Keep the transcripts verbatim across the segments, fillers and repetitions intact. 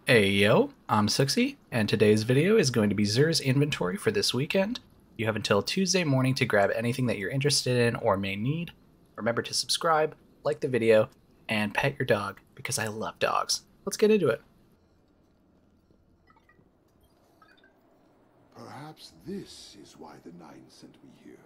Hey yo, I'm Suxy, and today's video is going to be Xur's inventory for this weekend. You have until Tuesday morning to grab anything that you're interested in or may need. Remember to subscribe, like the video, and pet your dog, because I love dogs. Let's get into it. Perhaps this is why the Nine sent me here.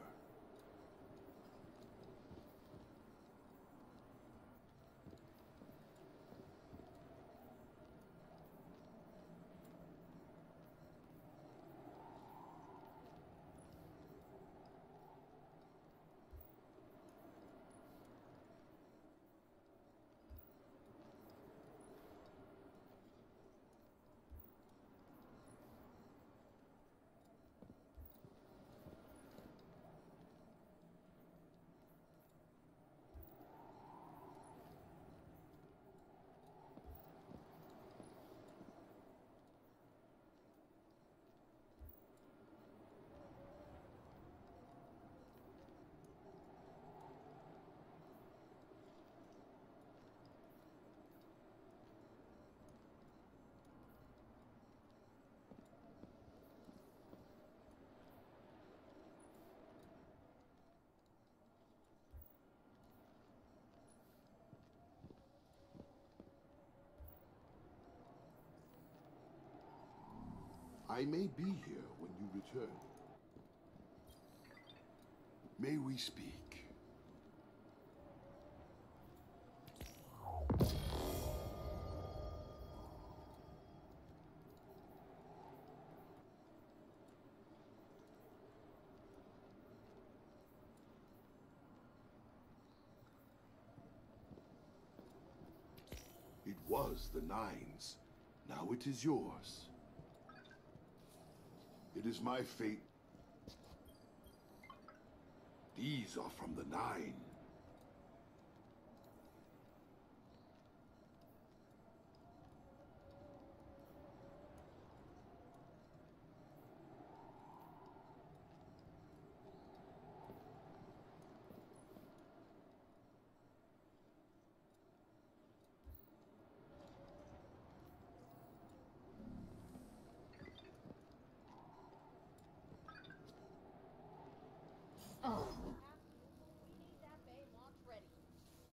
I may be here when you return. May we speak? It was the Nine's. Now it is yours. It is my fate. These are from the Nine.